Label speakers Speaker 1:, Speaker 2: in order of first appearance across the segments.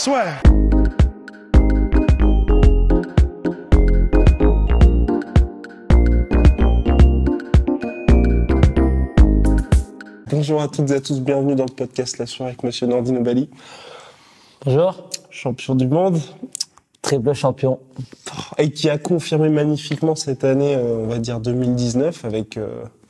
Speaker 1: Swag. Bonjour à toutes et à tous, bienvenue dans le podcast La Soirée avec Monsieur Nordine Bali.
Speaker 2: Bonjour.
Speaker 1: Champion du monde.
Speaker 2: Triple champion.
Speaker 1: Et qui a confirmé magnifiquement cette année, on va dire 2019, avec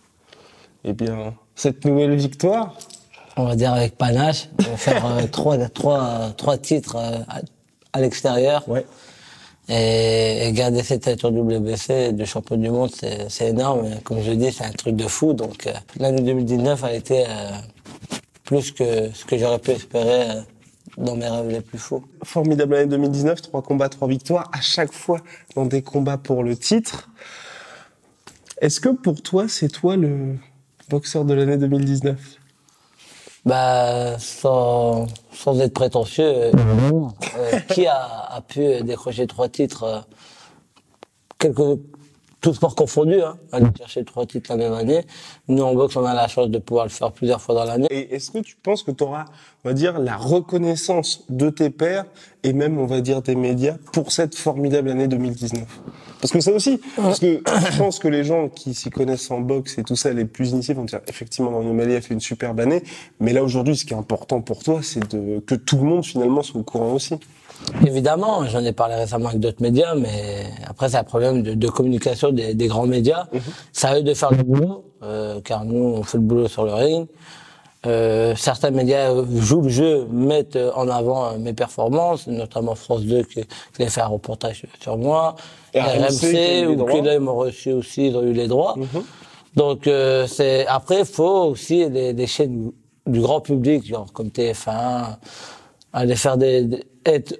Speaker 1: cette nouvelle victoire.
Speaker 2: On va dire avec panache. On va faire trois titres à l'extérieur.
Speaker 1: Ouais.
Speaker 2: Et garder cette ceinture WBC de champion du monde, c'est énorme. Comme je dis, c'est un truc de fou. Donc l'année 2019 a été plus que ce que j'aurais pu espérer dans mes rêves les plus fous.
Speaker 1: Formidable année 2019, 3 combats, 3 victoires, à chaque fois dans des combats pour le titre. Est-ce que pour toi, c'est toi le boxeur de l'année 2019 ?
Speaker 2: Bah, sans être prétentieux, qui a pu décrocher 3 titres, tout sport confondu, aller chercher 3 titres la même année. Nous, en boxe, on a la chance de pouvoir le faire plusieurs fois dans l'année.
Speaker 1: Et est-ce que tu penses que tu auras, on va dire, la reconnaissance de tes pairs et même, on va dire, des médias pour cette formidable année 2019 ? Parce que ça aussi, parce que je pense que les gens qui s'y connaissent en boxe et tout ça, les plus initiés vont dire, effectivement, Nordine Bali a fait une superbe année, mais là, aujourd'hui, ce qui est important pour toi, c'est que tout le monde, finalement, soit au courant aussi.
Speaker 2: Évidemment, j'en ai parlé récemment avec d'autres médias, mais après, c'est un problème de communication des grands médias. C'est à eux de faire le boulot, car nous, on fait le boulot sur le ring. Certains médias jouent le jeu, mettent en avant mes performances, notamment France 2 qui a fait un reportage sur moi, RMC où là ils m'ont reçu aussi, ils ont eu les droits. Donc après, il faut aussi des chaînes du grand public, genre comme TF1, aller faire être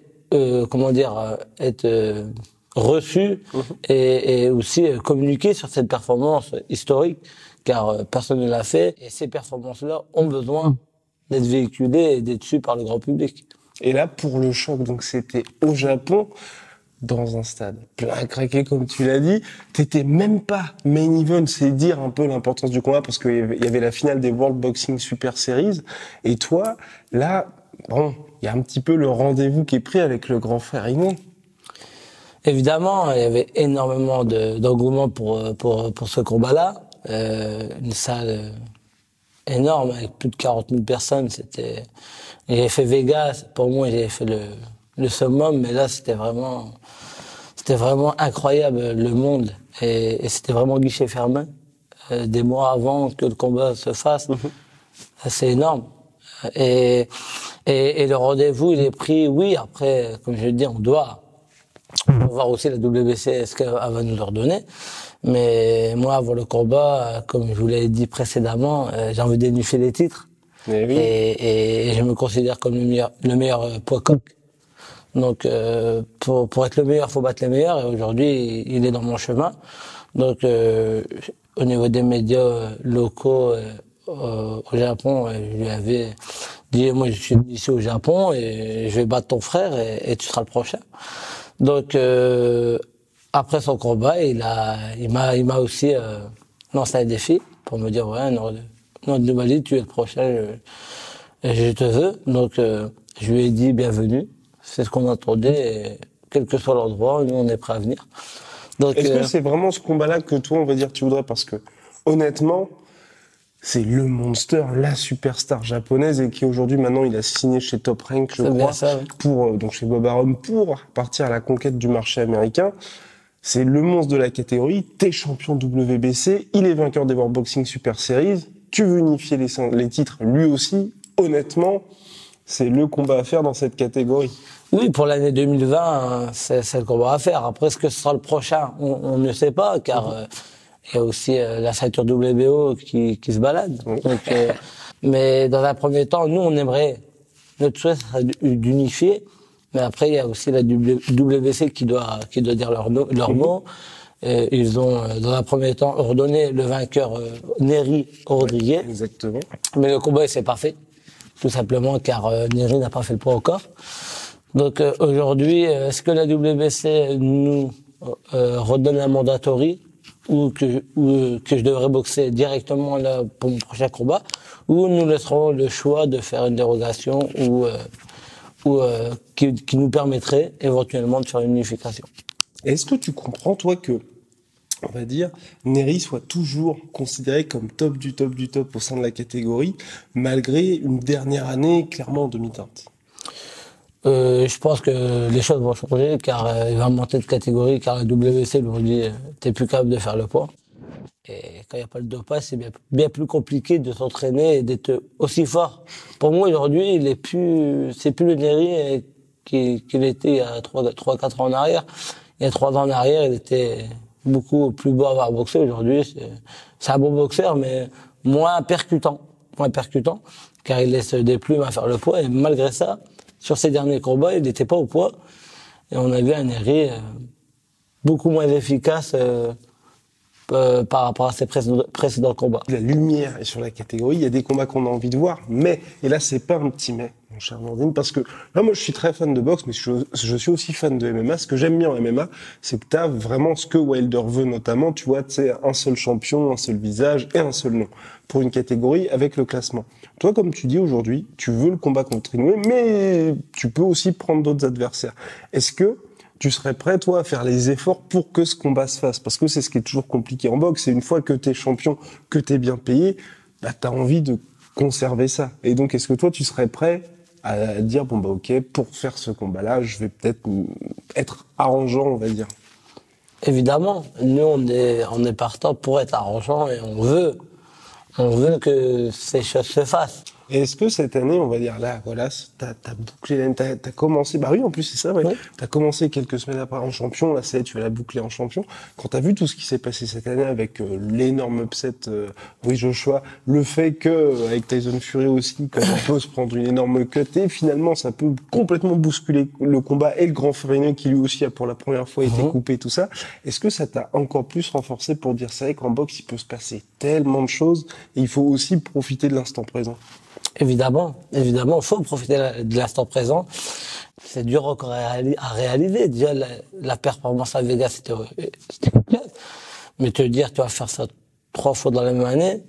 Speaker 2: reçu et aussi communiquer sur cette performance historique, car personne ne l'a fait. Et ces performances-là ont besoin d'être véhiculées et d'être sues par le grand public.
Speaker 1: Et là, pour le choc, donc c'était au Japon, dans un stade plein à craquer, comme tu l'as dit. T'étais même pas main event, c'est dire un peu l'importance du combat, parce qu'il y avait la finale des World Boxing Super Series. Et toi, là, bon, il y a un petit peu le rendez-vous qui est pris avec le grand frère Ino.
Speaker 2: Évidemment, il y avait énormément d'engouement pour ce combat-là. Une salle énorme avec plus de 40 000 personnes. J'ai fait Vegas, pour moi j'ai fait le summum, mais là c'était vraiment incroyable le monde et c'était vraiment guichet fermé. Des mois avant que le combat se fasse, c'est énorme. Et le rendez-vous il est pris, oui, après, comme je le dis, on doit voir aussi la WBC, est-ce qu'elle va nous ordonner. Mais moi, avant le combat, comme je vous l'ai dit précédemment, j'ai envie d'énuffer les titres.
Speaker 1: Oui.
Speaker 2: Et je me considère comme le meilleur poids coq. Donc, pour être le meilleur, faut battre les meilleurs. Et aujourd'hui, il est dans mon chemin. Donc, au niveau des médias locaux au Japon, je lui avais dit, moi, je suis ici au Japon et je vais battre ton frère et tu seras le prochain. Donc, après son combat, il m'a aussi lancé un défi pour me dire, ouais, Nordine Bali, tu es le prochain, je te veux. Donc, je lui ai dit, bienvenue. C'est ce qu'on attendait, et quel que soit l'endroit, nous, on est prêts à venir. Donc,
Speaker 1: est-ce que c'est vraiment ce combat-là que toi, on va dire, tu voudrais? Parce que, honnêtement, c'est le monster, la superstar japonaise, et qui aujourd'hui, maintenant, il a signé chez Top Rank, je crois, donc chez Bob Arum, pour partir à la conquête du marché américain. C'est le monstre de la catégorie, t'es champion WBC, il est vainqueur des World Boxing Super Series, tu veux unifier les titres, lui aussi, honnêtement, c'est le combat à faire dans cette catégorie.
Speaker 2: Oui, pour l'année 2020, c'est le combat à faire. Après, ce que ce sera le prochain, on ne sait pas, car il y a aussi la ceinture WBO qui se balade. Donc, mais dans un premier temps, nous, on aimerait, notre souhait serait d'unifier. Mais après, il y a aussi la WBC qui doit dire leur mot. Ils ont, dans un premier temps, ordonné le vainqueur Nery Rodriguez.
Speaker 1: Exactement.
Speaker 2: Mais le combat, il s'est pas fait. Tout simplement car Nery n'a pas fait le poids encore. Donc aujourd'hui, est-ce que la WBC nous redonne un mandatory ou que je devrais boxer directement là pour mon prochain combat, ou nous laisserons le choix de faire une dérogation ou qui nous permettrait éventuellement de faire une unification.
Speaker 1: Est-ce que tu comprends, toi, que, on va dire, Nery soit toujours considéré comme top du top du top au sein de la catégorie, malgré une dernière année clairement en demi-teinte?
Speaker 2: Je pense que les choses vont changer, car il va monter de catégorie, car la WC aujourd'hui, t'es plus capable de faire le poids. Et quand il n'y a pas le dopage, c'est bien plus compliqué de s'entraîner et d'être aussi fort. Pour moi, aujourd'hui, c'est plus le Nery qu'il était il y a 3-4 ans en arrière. Il y a 3 ans en arrière, il était beaucoup plus beau à avoir boxé. Aujourd'hui, c'est un bon boxeur, mais moins percutant, car il laisse des plumes à faire le poids. Et malgré ça, sur ses derniers combats, il n'était pas au poids. Et on a vu un Nery beaucoup moins efficace par rapport à ses précédents combats.
Speaker 1: La lumière est sur la catégorie, il y a des combats qu'on a envie de voir, mais, et là c'est pas un petit mais, mon cher Nordine, parce que là moi je suis très fan de boxe, mais je suis aussi fan de MMA. Ce que j'aime bien en MMA, c'est que t'as vraiment ce que Wilder veut notamment, tu vois, c'est un seul champion, un seul visage et un seul nom pour une catégorie avec le classement. Toi, comme tu dis aujourd'hui, tu veux le combat contre Inoue, mais tu peux aussi prendre d'autres adversaires. Est-ce que tu serais prêt, toi, à faire les efforts pour que ce combat se fasse? Parce que c'est ce qui est toujours compliqué en boxe, c'est une fois que t'es champion, que t'es bien payé, bah, t'as envie de conserver ça. Et donc, est-ce que toi, tu serais prêt à dire, bon, bah, ok, pour faire ce combat-là, je vais peut-être être arrangeant, on va dire?
Speaker 2: Évidemment. Nous, on est partant pour être arrangeant et on veut que ces choses se fassent.
Speaker 1: Et est-ce que cette année, on va dire là, voilà, t'as bouclé l'année, t'as commencé, bah oui, en plus c'est ça, ouais. Oui. T'as commencé quelques semaines après en champion, là tu vas la boucler en champion. Quand t'as vu tout ce qui s'est passé cette année avec l'énorme upset, oui Joshua, le fait que avec Tyson Fury aussi, quand on peut se prendre une énorme cut et finalement ça peut complètement bousculer le combat et le grand Fariné qui lui aussi a pour la première fois été coupé, tout ça. Est-ce que ça t'a encore plus renforcé pour dire c'est vrai qu'en boxe il peut se passer tellement de choses et il faut aussi profiter de l'instant présent?
Speaker 2: Évidemment, il faut profiter de l'instant présent. C'est dur encore à réaliser. Déjà, la performance à Vegas, c'était bien. Mais te dire, tu vas faire ça 3 fois dans la même année,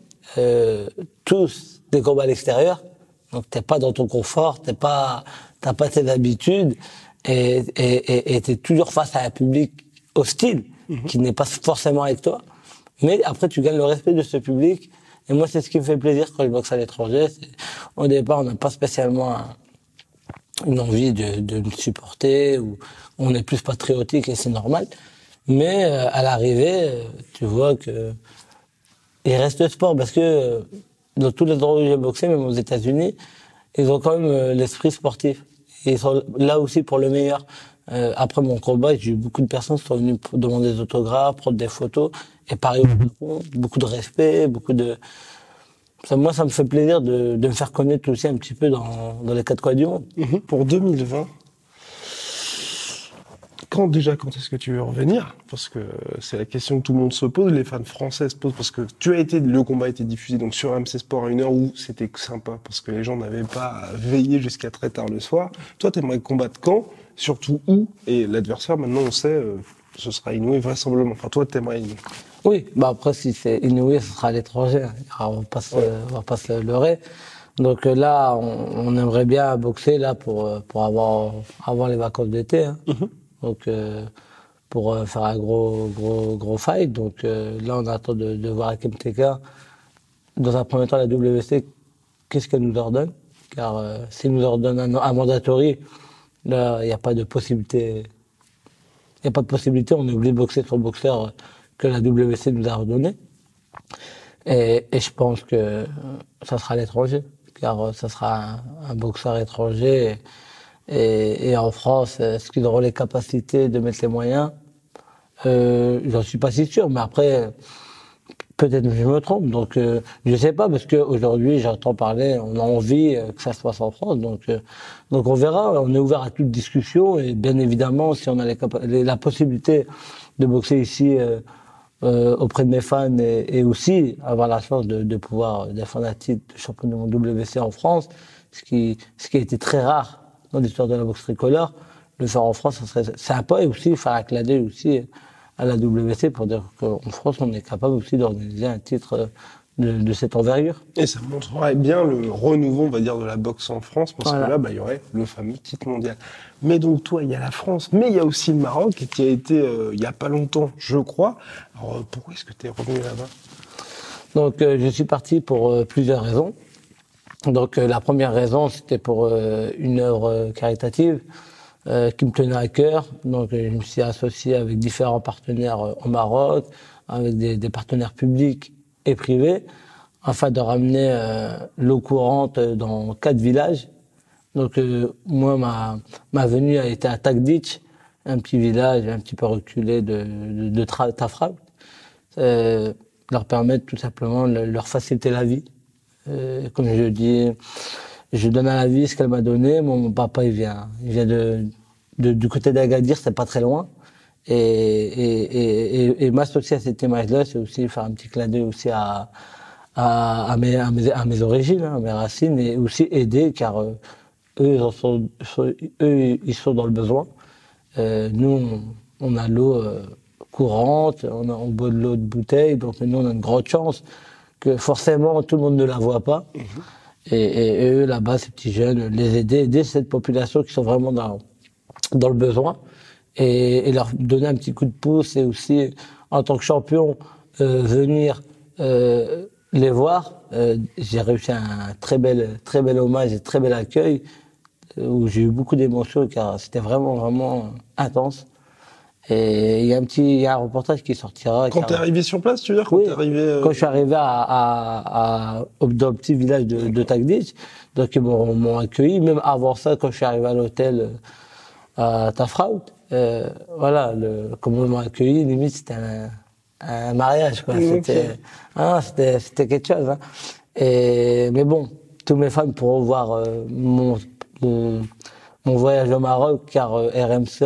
Speaker 2: tous des combats à l'extérieur, donc t'es pas dans ton confort, t'as pas tes habitudes, et t'es toujours face à un public hostile, qui n'est pas forcément avec toi. Mais après, tu gagnes le respect de ce public. Et moi, c'est ce qui me fait plaisir quand je boxe à l'étranger. Au départ, on n'a pas spécialement une envie de me supporter, ou on est plus patriotique et c'est normal. Mais à l'arrivée, tu vois que il reste sport, parce que dans tous les endroits où j'ai boxé, même aux États-Unis, ils ont quand même l'esprit sportif. Et ils sont là aussi pour le meilleur. Après mon combat, j'ai eu beaucoup de personnes qui sont venues demander des autographes, prendre des photos. Et pareil au Japon, beaucoup de respect, moi, ça me fait plaisir de me faire connaître aussi un petit peu dans les 4 coins du monde.
Speaker 1: Pour 2020, quand est-ce que tu veux revenir? Parce que c'est la question que tout le monde se pose, les fans français se posent, parce que le combat a été diffusé donc sur MC Sport à 1h où c'était sympa, parce que les gens n'avaient pas veillé jusqu'à très tard le soir. Toi, t'aimerais combattre quand? Surtout où? Et l'adversaire, maintenant, on sait, ce sera Inoue vraisemblablement. Enfin, toi, t'aimerais Inoue.
Speaker 2: Oui, bah après, si c'est Inoue, ce sera à l'étranger. On va pas se leurrer. Donc là, on aimerait bien boxer là pour avoir les vacances d'été. Hein. Donc pour faire un gros fight. Donc là, on attend de voir avec MTK. Dans un premier temps, la WC, qu'est-ce qu'elle nous ordonne? Car s'il nous ordonne un mandatory, là, il n'y a pas de possibilité. Il n'y a pas de possibilité. On est obligé de boxer sur le boxeur que la WC nous a ordonné. Et je pense que ça sera à l'étranger, car ça sera un boxeur étranger. Et en France, est-ce qu'ils auront les capacités de mettre les moyens? J'en suis pas si sûr, mais après, peut-être que je me trompe. Donc, je sais pas, parce qu'aujourd'hui, j'entends parler, on a envie que ça se passe en France. Donc on verra. On est ouvert à toute discussion. Et bien évidemment, si on a la possibilité de boxer ici auprès de mes fans et aussi avoir la chance de pouvoir défendre un titre de champion du monde WC en France, ce qui a été très rare dans l'histoire de la boxe tricolore, le faire en France, ça serait sympa, et aussi faire un clin d'œil aussi à la WC pour dire qu'en France, on est capable aussi d'organiser un titre de cette envergure.
Speaker 1: Et ça montrerait bien le renouveau, on va dire, de la boxe en France, parce que là, il y aurait le fameux titre mondial. Mais donc, toi, il y a la France, mais il y a aussi le Maroc, qui a été, il y a pas longtemps, je crois. Alors, pourquoi est-ce que tu es revenu là-bas?
Speaker 2: Donc, je suis parti pour plusieurs raisons. Donc, la première raison, c'était pour une œuvre caritative qui me tenait à cœur. Donc, je me suis associé avec différents partenaires au Maroc, avec des partenaires publics et privés, afin de ramener l'eau courante dans 4 villages. Donc, moi, ma venue a été à Takditch, un petit village un petit peu reculé de Tafraout. Leur permettre tout simplement leur faciliter la vie. Comme je dis, je donne à la vie ce qu'elle m'a donné. Mon papa, il vient du côté d'Agadir, c'est pas très loin. Et m'associer à cette image-là, c'est aussi faire un petit clin d'œil aussi à mes origines, à mes racines, et aussi aider, car eux, ils sont dans le besoin. Nous, on a l'eau courante, on boit de l'eau de bouteille, donc nous, on a une grande chance que forcément, tout le monde ne la voit pas. Et eux, là-bas, ces petits jeunes, les aider cette population qui sont vraiment dans le besoin, et leur donner un petit coup de pouce, et aussi, en tant que champion, venir les voir. J'ai réussi un très bel hommage et très bel accueil, où j'ai eu beaucoup d'émotions, car c'était vraiment intense. Et il y a un reportage qui sortira.
Speaker 1: Quand t'es arrivé sur place, tu veux dire?
Speaker 2: Oui,
Speaker 1: quand
Speaker 2: je suis arrivé dans le petit village de Takditch, donc ils m'ont accueilli. Même avant ça, quand je suis arrivé à l'hôtel à Tafraout, voilà, comment ils m'ont accueilli, limite c'était un mariage, quoi. C'était quelque chose, hein. Mais bon, tous mes fans pourront voir mon voyage au Maroc, car RMC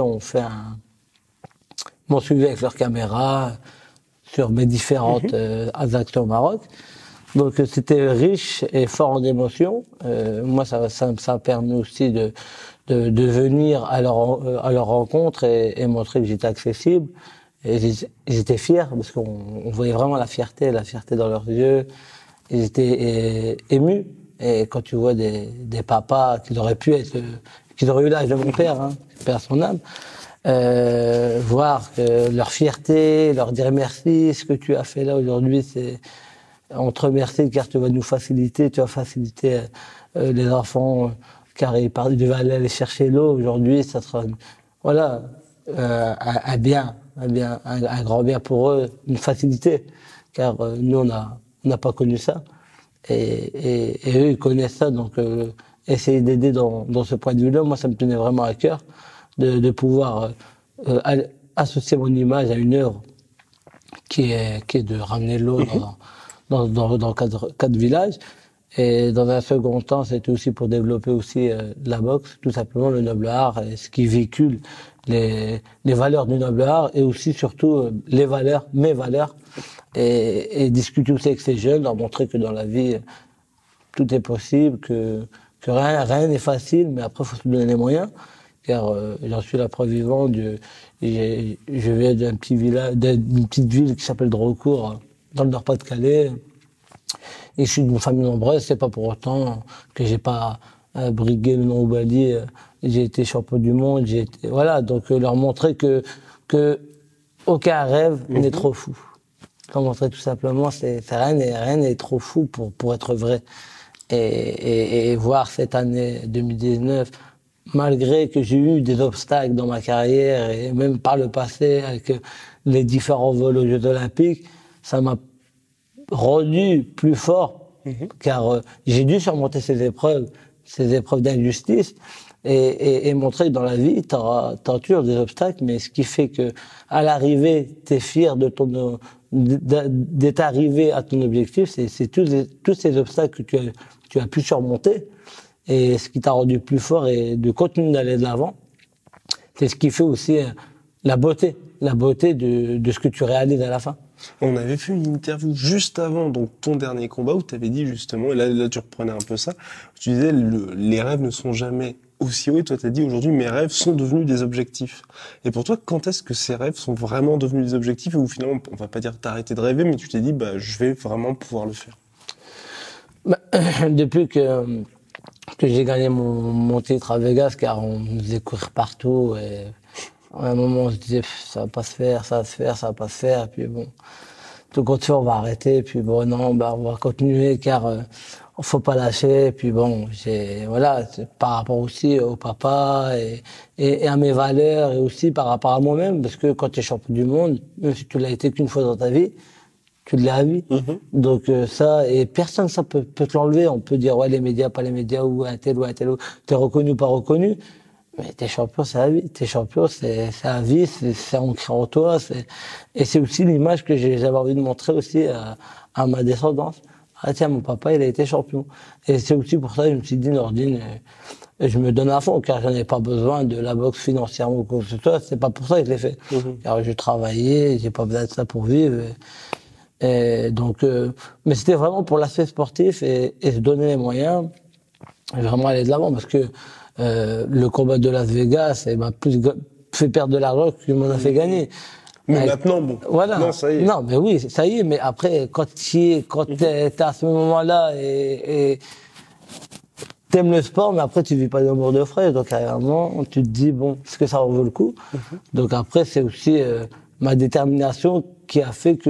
Speaker 2: m'ont suivi avec leur caméra sur mes différentes actions au Maroc. Donc c'était riche et fort en émotions. Moi, ça a permis aussi de venir à leur rencontre et montrer que j'étais accessible. Et ils étaient fiers, parce qu'on voyait vraiment la fierté dans leurs yeux. Ils étaient émus. Et quand tu vois des papas qu'ils auraient eu l'âge de mon père, hein, père son âme, voir que leur fierté, leur dire merci, ce que tu as fait là aujourd'hui, on te remercie, car tu vas faciliter les enfants, car ils devaient aller chercher l'eau. Aujourd'hui, ça sera, voilà, un grand bien pour eux, une facilité, car nous, on n'a pas connu ça. Et eux, ils connaissent ça, donc essayer d'aider dans ce point de vue-là, moi, ça me tenait vraiment à cœur de pouvoir associer mon image à une œuvre qui est de ramener l'eau dans 4 villages. Et dans un second temps, c'était aussi pour développer aussi la boxe, tout simplement le noble art, et ce qui véhicule les valeurs du noble art, et aussi surtout mes valeurs, et discuter aussi avec ces jeunes, leur montrer que dans la vie, tout est possible, que rien n'est facile, mais après, il faut se donner les moyens, car j'en suis la preuve vivante. Je viens d'un petit village, d'une petite ville qui s'appelle Drocourt, dans le Nord-Pas-de-Calais, et je suis d'une famille nombreuse. C'est pas pour autant que j'ai pas brigué le nom Oubali. J'ai été champion du monde, voilà, donc leur montrer que aucun rêve n'est trop fou. Leur montrer tout simplement, rien n'est trop fou pour être vrai. Et voir cette année 2019, malgré que j'ai eu des obstacles dans ma carrière, et même par le passé, avec les différents vols aux Jeux Olympiques, ça m'a rendu plus fort, car j'ai dû surmonter ces épreuves d'injustice, et montrer que dans la vie, t'as toujours des obstacles, mais ce qui fait que à l'arrivée, t'es fier d'être arrivé à ton objectif, c'est tous ces obstacles que tu as pu surmonter, et ce qui t'a rendu plus fort, et de continuer d'aller de l'avant. C'est ce qui fait aussi la beauté de ce que tu réalises à la fin.
Speaker 1: On avait fait une interview juste avant donc ton dernier combat, où tu avais dit justement, et là tu reprenais un peu ça, tu disais les rêves ne sont jamais aussi hauts, et toi tu as dit aujourd'hui mes rêves sont devenus des objectifs. Et pour toi, quand est-ce que ces rêves sont vraiment devenus des objectifs, et où finalement, on va pas dire t'as arrêté de rêver, mais tu t'es dit je vais vraiment pouvoir le faire?
Speaker 2: Bah, depuis que j'ai gagné mon titre à Vegas, car on me faisait courir partout et à un moment on se disait ça va pas se faire, ça va se faire, ça va pas se faire, et puis bon, tout compte fait on va arrêter, et puis bon non, bah on va continuer car faut pas lâcher, et puis bon, voilà, par rapport aussi au papa et à mes valeurs et aussi par rapport à moi-même, parce que quand tu es champion du monde, même si tu l'as été qu'une fois dans ta vie, tu l'as à vie. Donc ça, et personne ça peut te l'enlever. On peut dire ouais les médias, pas les médias, ou un tel, t'es reconnu ou pas reconnu. Mais t'es champion, c'est à vie. T'es champion, c'est à vie, c'est ancré en toi. Et c'est aussi l'image que j'avais envie de montrer aussi à ma descendance. Ah tiens, mon papa, il a été champion. Et c'est aussi pour ça que je me suis dit, Nordine, je me donne à fond, car j'en ai pas besoin de la boxe financièrement ou quoi que ce soit. C'est pas pour ça que je l'ai fait. Car je travaillais, j'ai pas besoin de ça pour vivre. Et donc, mais c'était vraiment pour l'aspect sportif et se donner les moyens et vraiment aller de l'avant, parce que le combat de Las Vegas m'a plus fait perdre de l'argent qu'il m'en a fait gagner.
Speaker 1: Mais maintenant, bon.
Speaker 2: Voilà.
Speaker 1: Non, ça y est.
Speaker 2: Non, mais oui, ça y est. Mais après, quand t'es à ce moment-là et t'aimes le sport, mais après tu vis pas d'amour de frais, donc réellement tu te dis bon, est-ce que ça en vaut le coup? Donc après c'est aussi ma détermination qui a fait que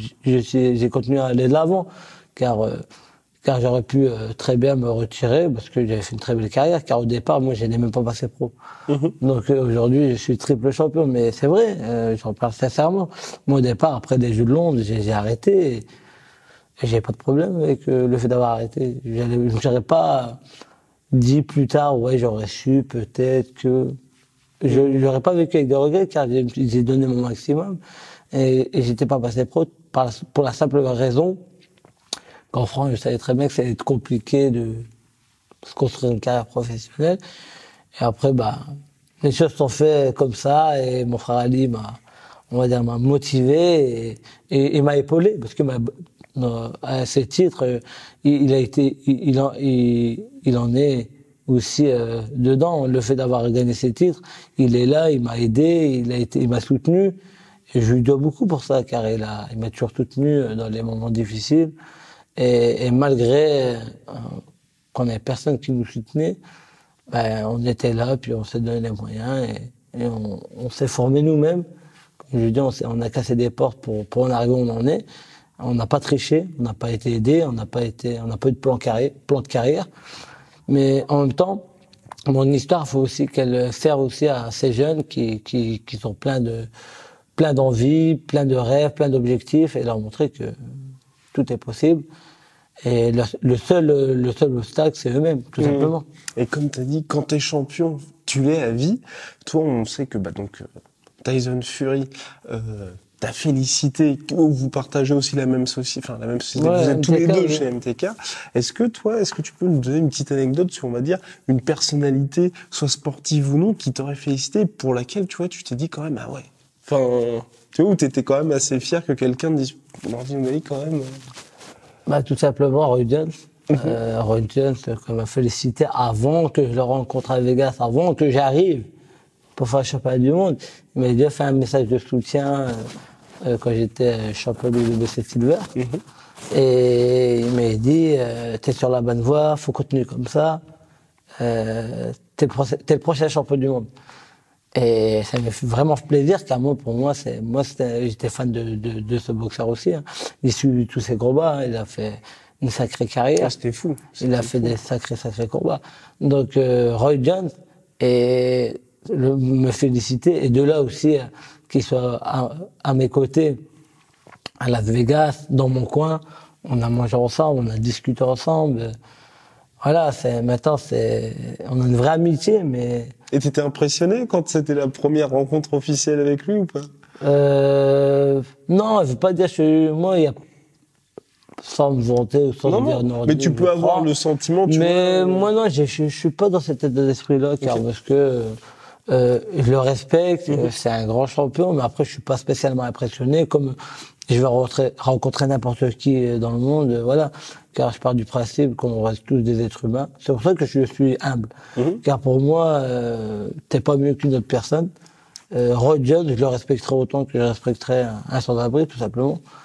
Speaker 2: j'ai continué à aller de l'avant, car j'aurais pu très bien me retirer parce que j'avais fait une très belle carrière, car au départ moi je n'ai même pas passé pro. Donc aujourd'hui je suis triple champion, mais c'est vrai, j'en parle sincèrement. Moi au départ, après des Jeux de Londres, j'ai arrêté et j'ai pas de problème avec le fait d'avoir arrêté. Je n'aurais pas dit plus tard, ouais, j'aurais su peut-être que j'aurais pas vécu avec des regrets, car j'ai donné mon maximum et j'étais pas passé pro pour la simple raison qu'en France, je savais très bien que ça allait être compliqué de se construire une carrière professionnelle. Et après, bah, les choses sont faites comme ça, et mon frère Ali m'a motivé et m'a épaulé, parce que à ces titres, il en est aussi dedans. Le fait d'avoir gagné ces titres, il est là, il m'a aidé, il m'a soutenu, et je lui dois beaucoup pour ça, car il m'a toujours soutenu dans les moments difficiles, et malgré qu'on n'avait personne qui nous soutenait, ben on était là, puis on s'est donné les moyens, et on s'est formé nous-mêmes. Comme je dis, on a cassé des portes pour en arriver où on en est. On n'a pas triché, on n'a pas été aidé, on n'a pas eu de plan de carrière. Mais en même temps, mon histoire, faut aussi qu'elle serve aussi à ces jeunes qui sont plein d'envie, plein de rêves, plein d'objectifs, et leur montrer que tout est possible. Et le seul obstacle, c'est eux-mêmes, tout simplement.
Speaker 1: Et comme tu as dit, quand tu es champion, tu l'es à vie. Toi, on sait que Tyson Fury t'a félicité, vous partagez aussi la même société, ouais, vous êtes tous les deux chez MTK. Est-ce que tu peux nous donner une petite anecdote sur, on va dire, une personnalité, soit sportive ou non, qui t'aurait félicité, pour laquelle, tu vois, tu t'es dit quand même, ah ouais. Enfin, tu vois, où t'étais quand même assez fier que quelqu'un dise, Nordine Ounahi, quand même.
Speaker 2: Bah, tout simplement, Roy Jones. Roy Jones, qui m'a félicité avant que je le rencontre à Vegas, avant que j'arrive pour faire le championnat du monde. Il m'a déjà fait un message de soutien quand j'étais champion du WBC Silver. Et il m'a dit, t'es sur la bonne voie, faut continuer comme ça. T'es le prochain champion du monde. Et ça m'a fait vraiment plaisir, car pour moi, j'étais fan de ce boxeur aussi. Hein. Issu de tous ses combats, hein, il a fait une sacrée carrière.
Speaker 1: Ah, c'était fou.
Speaker 2: Il a fait des sacrés combats. Donc, Roy Jones me féliciter, et de là aussi qu'il soit à mes côtés à Las Vegas, dans mon coin. On a mangé ensemble, on a discuté ensemble. Voilà, maintenant on a une vraie amitié, mais.
Speaker 1: Et t'étais impressionné quand c'était la première rencontre officielle avec lui ou pas?
Speaker 2: Non, je veux pas dire moi, sans me vanter ou sans dire non.
Speaker 1: Mais tu peux avoir le sentiment,
Speaker 2: mais moi non, je suis pas dans cet état d'esprit-là, car parce que je le respecte, c'est un grand champion, mais après je suis pas spécialement impressionné, comme je vais rencontrer n'importe qui dans le monde, voilà, car je pars du principe qu'on reste tous des êtres humains. C'est pour ça que je suis humble, car pour moi, t'es pas mieux qu'une autre personne. Roy Jones, je le respecterai autant que je respecterai un sans-abri, tout simplement.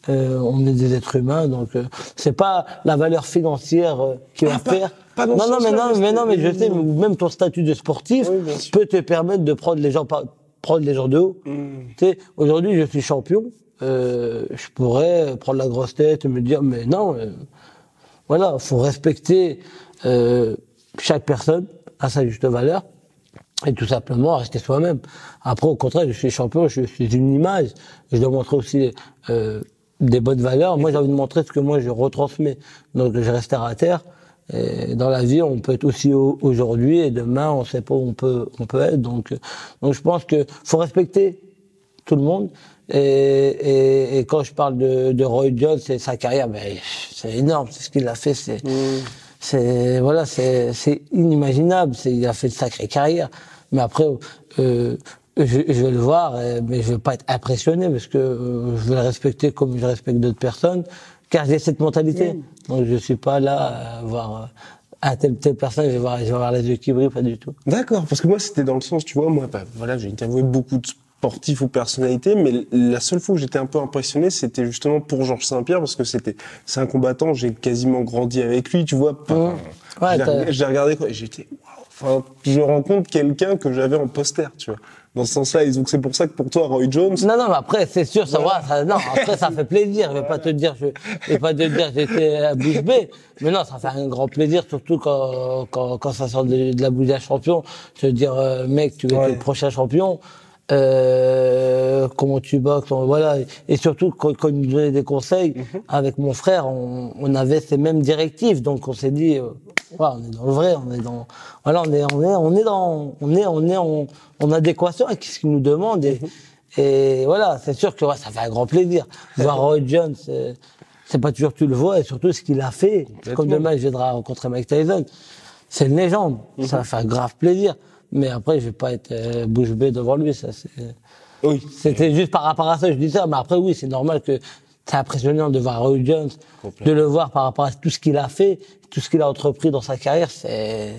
Speaker 2: On est des êtres humains, donc c'est pas la valeur financière qui va faire.
Speaker 1: Pas dans
Speaker 2: mais je sais, même ton statut de sportif peut te permettre de prendre les gens de haut. Tu sais, aujourd'hui, je suis champion. Je pourrais prendre la grosse tête et me dire, mais non, voilà, faut respecter chaque personne à sa juste valeur et tout simplement rester soi-même. Après, au contraire, je suis champion, je suis une image. Je dois montrer aussi des bonnes valeurs. Moi, j'ai envie de montrer ce que moi je retransmets. Donc, je reste terre à terre. Et dans la vie, on peut être aussi aujourd'hui et demain, on sait pas où on peut être. Donc, je pense que faut respecter tout le monde. Et quand je parle de Roy Jones et sa carrière, ben, c'est énorme. C'est ce qu'il a fait. C'est inimaginable. Il a fait une sacrée carrière. Mais après, je vais le voir, mais je vais pas être impressionné parce que je vais le respecter comme je respecte d'autres personnes, car j'ai cette mentalité. Donc je suis pas là à voir à telle personne, je vais voir les yeux qui brillent, pas du tout.
Speaker 1: D'accord, parce que moi c'était dans le sens, tu vois, moi, voilà, j'ai interviewé beaucoup de sportifs ou personnalités, mais la seule fois où j'étais un peu impressionné, c'était justement pour Georges Saint-Pierre, parce que c'est un combattant, j'ai quasiment grandi avec lui, tu vois. J'ai regardé quoi, et j'étais, waouh, enfin, je rencontre quelqu'un que j'avais en poster, tu vois. Dans ce sens-là, donc c'est pour ça que pour toi, Roy Jones.
Speaker 2: Non, mais après, c'est sûr, ça va, non, après, ça fait plaisir. Je vais pas te dire j'étais bouche bée. Mais non, ça fait un grand plaisir, surtout quand ça sort de la bouche d'un champion. Je veux dire, mec, tu veux être le prochain champion. Comment tu boxes, voilà. Et surtout, quand il nous donnait des conseils, avec mon frère, on avait ces mêmes directives. Donc, on s'est dit, on est dans le vrai, on est en adéquation avec ce qu'il nous demande et voilà, c'est sûr que ça fait un grand plaisir. Voir Roy Jones, c'est pas toujours que tu le vois et surtout ce qu'il a fait. Comme demain, je viendrai rencontrer Mike Tyson. C'est une légende. Ça va faire un grave plaisir. Mais après, je vais pas être bouche bée devant lui, ça c'est. C'était juste par rapport à ça, je dis ça. Mais après, oui, c'est normal que c'est impressionnant de voir Roy Jones, de le voir par rapport à tout ce qu'il a fait, tout ce qu'il a entrepris dans sa carrière. C'est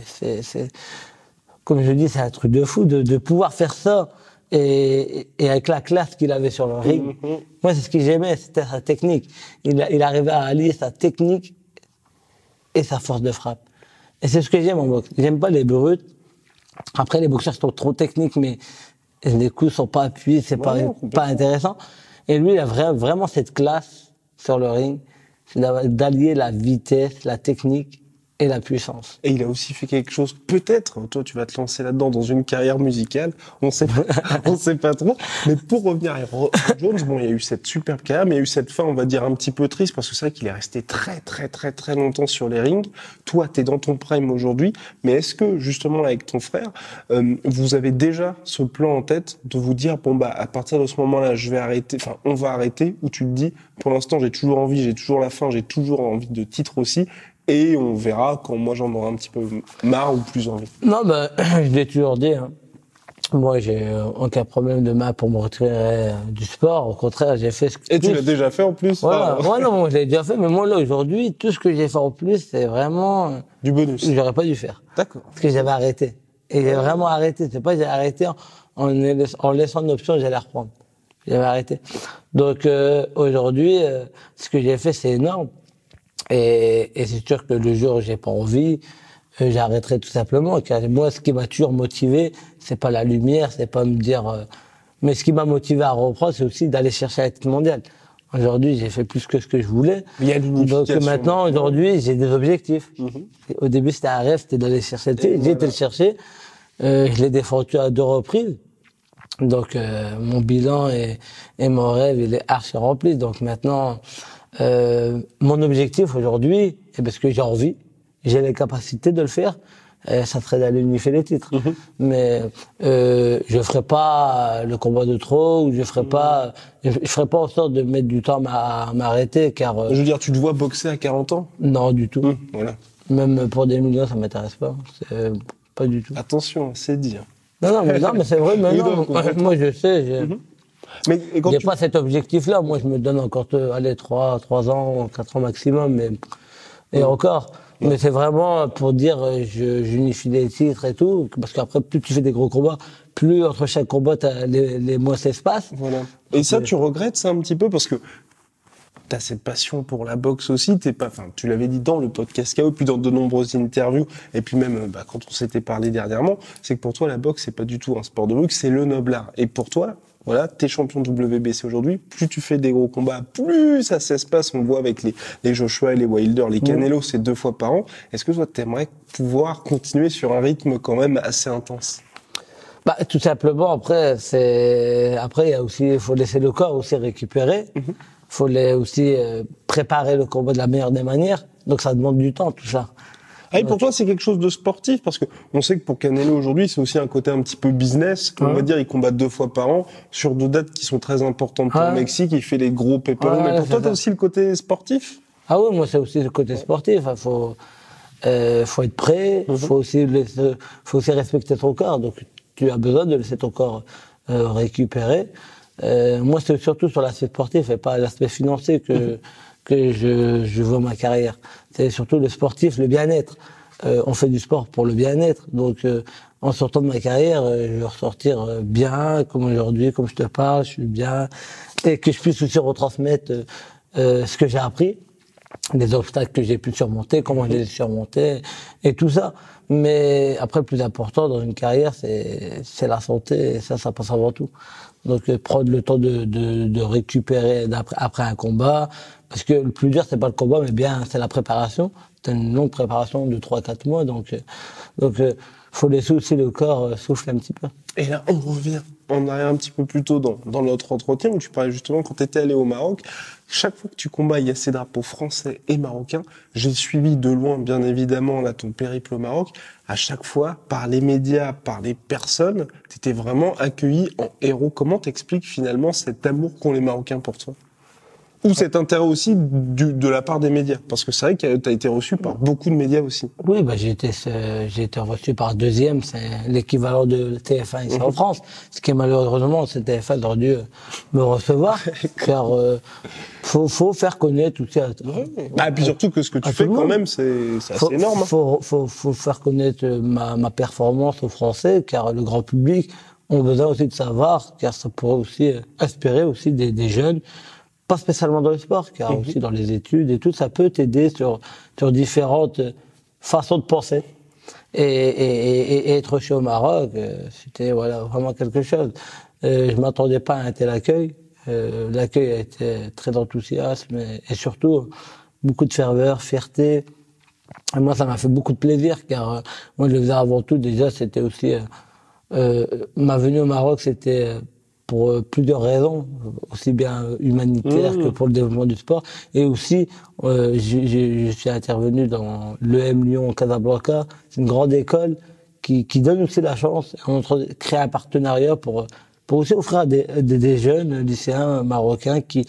Speaker 2: comme je dis, c'est un truc de fou de pouvoir faire ça et avec la classe qu'il avait sur le ring. Moi, c'est ce que j'aimais, c'était sa technique. Il arrivait à allier sa technique et sa force de frappe. Et c'est ce que j'aime en boxe. J'aime pas les brutes. Après, les boxeurs sont trop techniques, mais les coups sont pas appuyés, c'est pas intéressant. Et lui, il a vraiment cette classe sur le ring, c'est d'allier la vitesse, la technique et la puissance.
Speaker 1: Et il a aussi fait quelque chose, peut-être, toi tu vas te lancer là-dedans dans une carrière musicale, on sait pas trop, mais pour revenir à Roy Jones, bon, il y a eu cette superbe carrière, mais il y a eu cette fin, on va dire, un petit peu triste, parce que c'est vrai qu'il est resté très très très très longtemps sur les rings. Toi, t'es dans ton prime aujourd'hui, mais est-ce que, justement, avec ton frère, vous avez déjà ce plan en tête de vous dire, bon bah, à partir de ce moment-là, je vais arrêter, enfin, on va arrêter, ou tu te dis, pour l'instant, j'ai toujours envie, j'ai toujours la faim, j'ai toujours envie de titre aussi, et on verra quand moi j'en aurai un petit peu marre ou plus envie.
Speaker 2: Non, je l'ai toujours dit. Hein. Moi, j'ai aucun problème de main pour me retirer du sport. Au contraire, j'ai fait ce que...
Speaker 1: Et tu l'as déjà fait en plus.
Speaker 2: Voilà. Ouais, non, moi, je l'ai déjà fait. Mais moi, là, aujourd'hui, tout ce que j'ai fait en plus, c'est vraiment...
Speaker 1: Du bonus.
Speaker 2: J'aurais pas dû faire.
Speaker 1: D'accord.
Speaker 2: Parce que j'avais arrêté. Et j'ai vraiment arrêté. C'est pas j'ai arrêté en laissant une option, j'allais reprendre. J'avais arrêté. Donc, aujourd'hui, ce que j'ai fait, c'est énorme. Et c'est sûr que le jour où j'ai pas envie, j'arrêterai tout simplement. Car moi, ce qui m'a toujours motivé, c'est pas la lumière, c'est pas me dire. Mais ce qui m'a motivé à reprendre, c'est aussi d'aller chercher la titre mondiale. Aujourd'hui, j'ai fait plus que ce que je voulais.
Speaker 1: Il y a
Speaker 2: donc maintenant, aujourd'hui, j'ai des objectifs. Au début, c'était un rêve, c'était d'aller chercher le titre. J'ai été le chercher. Je l'ai défendu à 2 reprises. Donc mon bilan et mon rêve, il est archi rempli. Donc maintenant. Mon objectif aujourd'hui, et parce que j'ai envie, j'ai les capacités de le faire, ça serait d'aller unifier les titres. Mais je ferai pas le combat de trop, ou je ferai pas en sorte de mettre du temps à m'arrêter, car.
Speaker 1: Je veux dire, tu te vois boxer à 40 ans?
Speaker 2: Non, du tout.
Speaker 1: Voilà.
Speaker 2: Même pour des millions, ça m'intéresse pas. C'est pas du tout.
Speaker 1: Attention, c'est dit.
Speaker 2: Non, mais c'est vrai. Mais non, moi je sais.
Speaker 1: Mais
Speaker 2: il n'y a pas cet objectif-là. Moi, je me donne encore, 3 ans, 4 ans maximum, et encore. Mais c'est vraiment pour dire, j'unifie les titres et tout, parce qu'après, plus tu fais des gros combats, plus entre chaque combat, les mois s'espacent.
Speaker 1: Voilà. Et ça, tu regrettes ça un petit peu, parce que t'as cette passion pour la boxe aussi. Tu l'avais dit dans le podcast KO, puis dans de nombreuses interviews, et puis même quand on s'était parlé dernièrement, c'est que pour toi la boxe c'est pas du tout un sport de luxe, c'est le noble art. Et pour toi, voilà, t'es champion WBC aujourd'hui. Plus tu fais des gros combats, plus ça s'espace. On le voit avec les Joshua et les Wilder, les Canelo, c'est 2 fois par an. Est-ce que toi t'aimerais pouvoir continuer sur un rythme quand même assez intense?
Speaker 2: Tout simplement, après, il faut laisser le corps aussi récupérer. Faut aussi préparer le combat de la meilleure des manières. Donc ça demande du temps, tout ça.
Speaker 1: Ah, et pour toi, c'est quelque chose de sportif, parce que on sait que pour Canelo aujourd'hui, c'est aussi un côté un petit peu business. On va dire, il combat 2 fois par an sur 2 dates qui sont très importantes pour le Mexique. Il fait les gros pay-per-view. Mais pour toi, t'as aussi le côté sportif?
Speaker 2: Ah oui, moi, c'est aussi le côté sportif. Faut être prêt. Faut aussi respecter ton corps. Donc, tu as besoin de laisser ton corps récupérer. Moi, c'est surtout sur l'aspect sportif et pas l'aspect financier que je vois ma carrière. C'est surtout le sportif, le bien-être. On fait du sport pour le bien-être. Donc, en sortant de ma carrière, je vais ressortir bien, comme aujourd'hui, comme je te parle, je suis bien. Et que je puisse aussi retransmettre ce que j'ai appris, les obstacles que j'ai pu surmonter, comment je les ai surmontés, et tout ça. Mais après, le plus important dans une carrière, c'est la santé, et ça passe avant tout. Donc, prendre le temps de récupérer après un combat, parce que le plus dur, c'est pas le combat, mais bien, c'est la préparation. C'est une longue préparation de 3-4 mois, donc, faut laisser aussi le corps souffler un petit peu.
Speaker 1: Et là, on revient en arrière un petit peu plus tôt dans notre entretien, où tu parlais justement quand tu étais allé au Maroc. Chaque fois que tu combats, il y a ces drapeaux français et marocains. J'ai suivi de loin, bien évidemment, là, ton périple au Maroc. À chaque fois, par les médias, par les personnes, tu étais vraiment accueilli en héros. Comment t'expliques finalement cet amour qu'ont les Marocains pour toi? Ou cet intérêt aussi de la part des médias? Parce que c'est vrai que tu as été reçu par beaucoup de médias aussi.
Speaker 2: Oui, j'ai été reçu par Deuxième, c'est l'équivalent de TF1 ici en France. Ce qui est malheureusement, c'est TF1 aurait dû me recevoir, car faut faire connaître tout ça.
Speaker 1: Et puis surtout que ce que tu fais quand même, c'est assez énorme.
Speaker 2: Faut faire connaître ma performance aux Français, car le grand public ont besoin aussi de savoir, car ça pourrait aussi inspirer aussi des jeunes. Pas spécialement dans le sport, car aussi dans les études et tout, ça peut t'aider sur différentes façons de penser. Et être reçu au Maroc, c'était vraiment quelque chose. Je m'attendais pas à un tel accueil. L'accueil a été très enthousiaste, et surtout beaucoup de ferveur, fierté. Et moi, ça m'a fait beaucoup de plaisir, car moi, je le faisais avant tout. Déjà, c'était aussi ma venue au Maroc, c'était pour plusieurs raisons, aussi bien humanitaires que pour le développement du sport. Et aussi, je suis intervenu dans l'EM Lyon Casablanca. C'est une grande école qui donne aussi la chance. On crée un partenariat pour aussi offrir à des jeunes lycéens marocains qui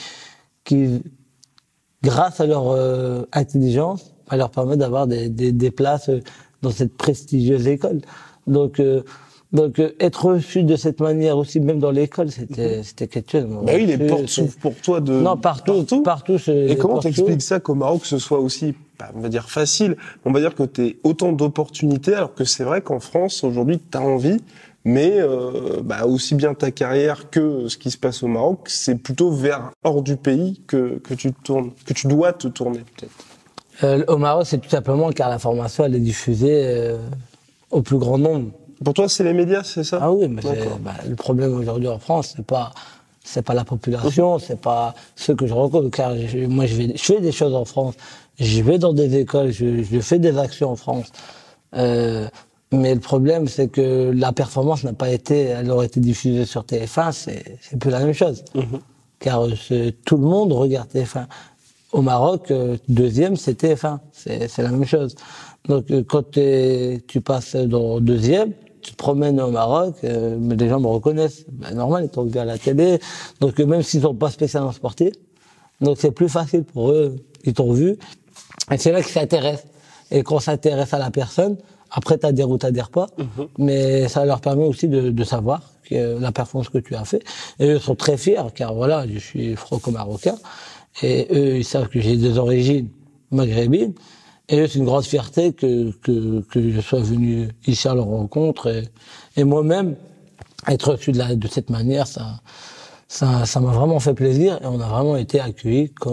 Speaker 2: grâce à leur intelligence, va leur permettre d'avoir des places dans cette prestigieuse école. Donc être reçu de cette manière aussi, même dans l'école, c'était quelque chose.
Speaker 1: Oui, les portes s'ouvrent pour toi
Speaker 2: Non, partout.
Speaker 1: Et comment t'expliques ça qu'au Maroc, ce soit aussi, on va dire facile, on va dire que t'aies autant d'opportunités, alors que c'est vrai qu'en France, aujourd'hui, t'as envie, mais aussi bien ta carrière que ce qui se passe au Maroc, c'est plutôt vers hors du pays que tu dois te tourner, peut-être.
Speaker 2: Au Maroc, c'est tout simplement car l'information, elle est diffusée au plus grand nombre.
Speaker 1: Pour toi, c'est les médias, c'est ça?
Speaker 2: Ah oui, mais le problème aujourd'hui en France, c'est pas la population, c'est pas ceux que je rencontre, car moi je fais des choses en France, je vais dans des écoles, je fais des actions en France. Mais le problème, c'est que la performance elle aurait été diffusée sur TF1, c'est plus la même chose. Car tout le monde regarde TF1. Au Maroc, Deuxième, c'est TF1, c'est la même chose. Donc quand tu passes dans Deuxième, tu te promènes au Maroc, mais les gens me reconnaissent. Normal, ils t'ont vu à la télé. Donc même s'ils sont pas spécialement sportifs, donc c'est plus facile pour eux. Ils t'ont vu. Et c'est là qu'ils s'intéressent. Et quand on s'intéresse à la personne, après t'adhères ou t'adhères pas, mais ça leur permet aussi de savoir que la performance que tu as fait. Et eux sont très fiers, car voilà, je suis franco-marocain. Et eux, ils savent que j'ai des origines maghrébines. Et eux, c'est une grande fierté que je sois venu ici à leur rencontre. Et moi-même, être reçu de cette manière, ça m'a vraiment fait plaisir. Et on a vraiment été accueillis comme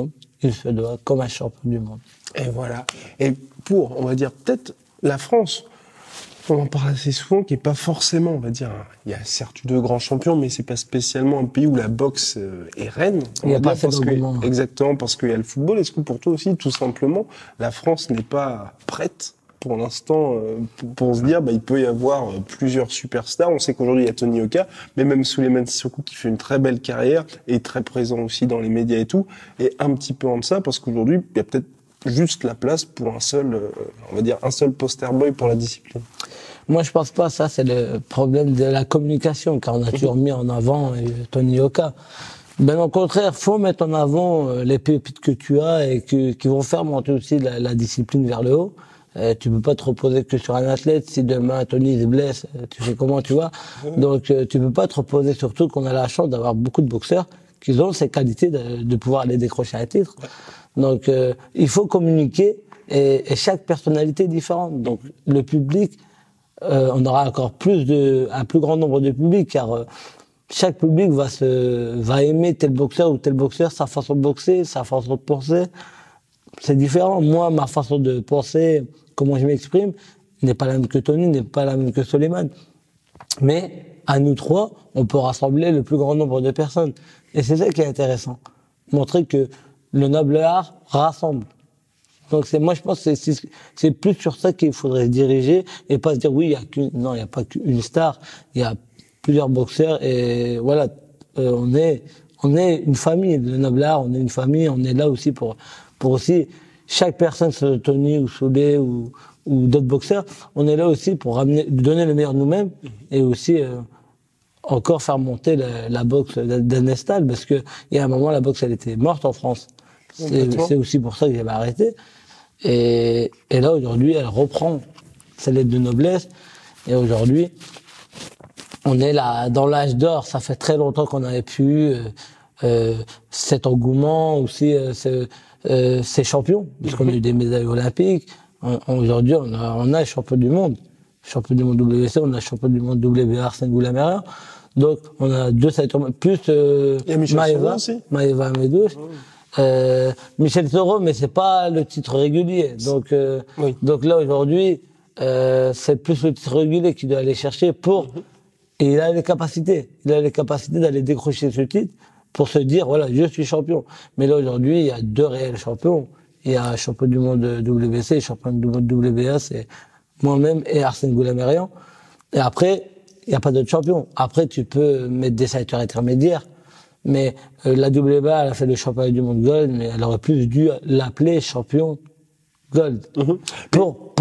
Speaker 2: il se doit comme un champion du monde.
Speaker 1: Et voilà. Et pour, on va dire, peut-être la France, on en parle assez souvent, qui est pas forcément, on va dire, il y a certes deux grands champions, mais c'est pas spécialement un pays où la boxe est reine.
Speaker 2: Il n'y a pas assez d'engouement.
Speaker 1: Exactement, parce qu'il y a le football. Est-ce que pour toi aussi, tout simplement, la France n'est pas prête pour l'instant pour se dire, il peut y avoir plusieurs superstars. On sait qu'aujourd'hui il y a Tony Yoka, mais même Souleymane Sissoko qui fait une très belle carrière et très présent aussi dans les médias et tout, et un petit peu en deçà parce qu'aujourd'hui il y a peut-être juste la place pour un seul, on va dire un seul poster boy pour la discipline.
Speaker 2: Moi, je pense pas. Ça, c'est le problème de la communication, car on a toujours mis en avant Tony Yoka. Ben, au contraire, faut mettre en avant les pépites que tu as et qui vont faire monter aussi la discipline vers le haut. Tu peux pas te reposer que sur un athlète. Si demain Tony se blesse, tu fais comment, tu vois? Donc, tu peux pas te reposer, surtout qu'on a la chance d'avoir beaucoup de boxeurs qui ont ces qualités de pouvoir aller décrocher un titre. Donc, il faut communiquer et chaque personnalité est différente. Donc, le public, on aura encore un plus grand nombre de publics, car chaque public va aimer tel boxeur ou tel boxeur, sa façon de boxer, sa façon de penser. C'est différent. Moi, ma façon de penser, comment je m'exprime, n'est pas la même que Tony, n'est pas la même que Souleymane. Mais à nous trois, on peut rassembler le plus grand nombre de personnes. Et c'est ça qui est intéressant. Montrer que le noble art rassemble. Donc moi je pense que c'est plus sur ça qu'il faudrait se diriger et pas se dire oui, il n'y a pas qu'une star, il y a plusieurs boxeurs et voilà, on est une famille, le noble art, on est une famille, on est là aussi pour aussi chaque personne, Tony ou Soulé ou d'autres boxeurs, on est là aussi pour donner le meilleur de nous-mêmes et aussi encore faire monter la boxe d'Anestal, parce que il y a un moment la boxe elle était morte en France. C'est aussi pour ça que j'avais arrêté. Et là, aujourd'hui, elle reprend ses lettres de noblesse. Et aujourd'hui, on est là, dans l'âge d'or. Ça fait très longtemps qu'on avait pu cet engouement aussi, ces champions, puisqu'on a eu des médailles olympiques. Aujourd'hui, on a champion du monde. Champion du monde WC, on a champion du monde WBA Arsène Goulamerian. Donc, on a deux ceintures, plus Maëva Medouche. Michel Soro, mais c'est pas le titre régulier. Donc, donc là aujourd'hui, c'est plus le titre régulier qu'il doit aller chercher et il a les capacités. Il a les capacités d'aller décrocher ce titre pour se dire voilà, je suis champion. Mais là aujourd'hui, il y a deux réels champions. Il y a un champion du monde WBC, champion du monde WBA, c'est moi-même et Arsène Goulamerian. Et après, il n'y a pas d'autres champions. Après, tu peux mettre des ceintures intermédiaires. Mais la WBA, elle a fait le championnat du monde Gold, mais elle aurait plus dû l'appeler champion Gold. Pour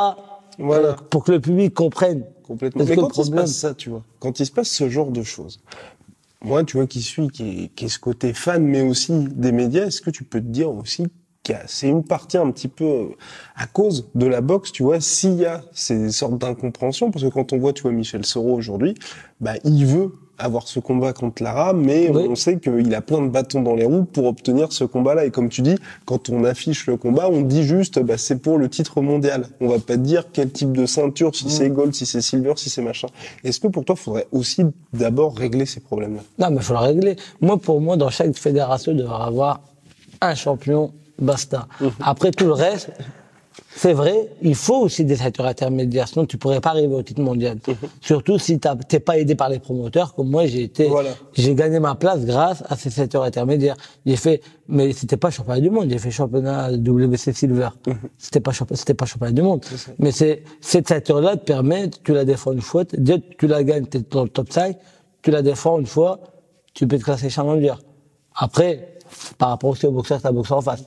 Speaker 2: que le public comprenne.
Speaker 1: Complètement. Mais quand il se passe ça, tu vois, quand il se passe ce genre de choses, moi, tu vois, qui est ce côté fan, mais aussi des médias, est-ce que tu peux te dire aussi que c'est une partie un petit peu à cause de la boxe, tu vois, s'il y a ces sortes d'incompréhensions, parce que quand on voit, tu vois, Michel Soro aujourd'hui, il veut avoir ce combat contre Lara, mais on sait qu'il a plein de bâtons dans les roues pour obtenir ce combat-là. Et comme tu dis, quand on affiche le combat, on dit juste, c'est pour le titre mondial. On va pas dire quel type de ceinture, si c'est gold, si c'est silver, si c'est machin. Est-ce que pour toi, il faudrait aussi d'abord régler ces problèmes-là?
Speaker 2: Non, mais il faut le régler. Pour moi, dans chaque fédération, il devrait avoir un champion, basta. Après, tout le reste, c'est vrai, il faut aussi des ceintures intermédiaires, sinon tu pourrais pas arriver au titre mondial. Surtout si t'es pas aidé par les promoteurs, comme moi j'ai gagné ma place grâce à ces ceintures intermédiaires. Mais c'était pas championnat du monde, j'ai fait championnat WBC Silver. C'était pas championnat du monde. Mais cette ceinture-là te permet, tu la défends une fois, tu la gagnes, t'es dans le top 5, tu la défends une fois, tu peux te classer champion mondial. Après, par rapport aussi au boxeur, t'as boxeur en face.